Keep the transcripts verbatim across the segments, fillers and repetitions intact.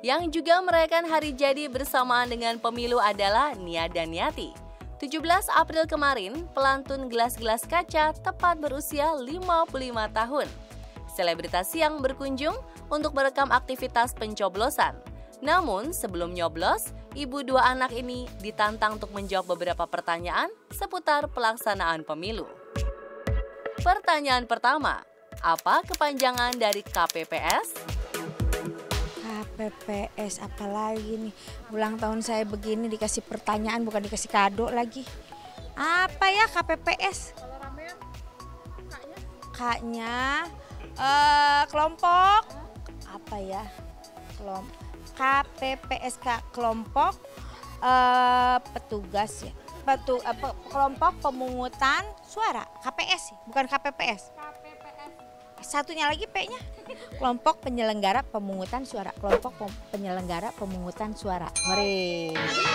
Yang juga merayakan hari jadi bersamaan dengan pemilu adalah Nia dan Niati. tujuh belas April kemarin, pelantun gelas-gelas kaca tepat berusia lima puluh lima tahun. Selebritas yang berkunjung untuk merekam aktivitas pencoblosan. Namun sebelum nyoblos, ibu dua anak ini ditantang untuk menjawab beberapa pertanyaan seputar pelaksanaan pemilu. Pertanyaan pertama, apa kepanjangan dari K P P S? K P P S apalagi nih, ulang tahun saya begini dikasih pertanyaan bukan dikasih kado lagi. Apa ya K P P S? Kalau ramean, kaknya? Kaknya uh, kelompok apa ya? Kelompok K P P S K kelompok uh, petugas ya. Petu, uh, pe, kelompok pemungutan suara K P S bukan K P P S. K P P S. Satunya lagi P-nya. Kelompok penyelenggara pemungutan suara. Kelompok pem, penyelenggara pemungutan suara. Mari.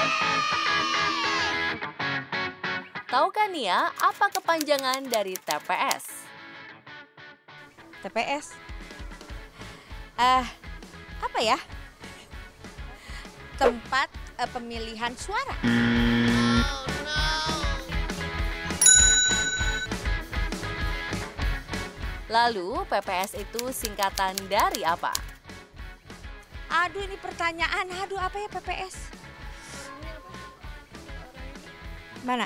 Tahukah Nia apa kepanjangan dari T P S? T P S. Uh, apa ya? Tempat uh, pemilihan suara. Lalu P P S itu singkatan dari apa? Aduh ini pertanyaan, aduh apa ya P P S? Mana?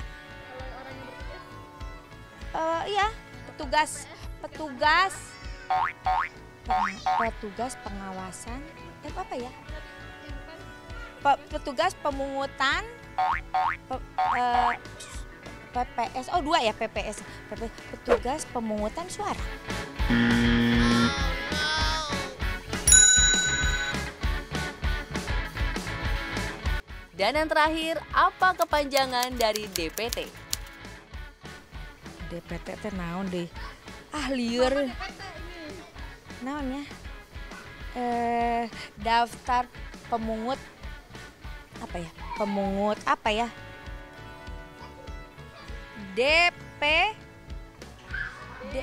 Uh, iya, petugas, petugas, petugas pengawasan, eh, apa ya? Pe, petugas pemungutan, pe, uh, P P S, oh dua ya P P S, petugas pemungutan suara. Dan yang terakhir, apa kepanjangan dari D P T? D P T teh naon deh? Ah liur. Naon ya? Eh, daftar pemungut apa ya? Pemungut apa ya? D P D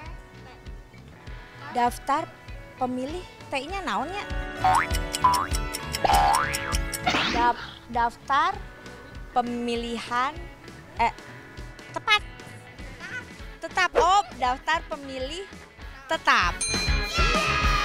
daftar pemilih T-nya naonnya? Dap, daftar pemilihan eh tepat tetap oh daftar pemilih tetap.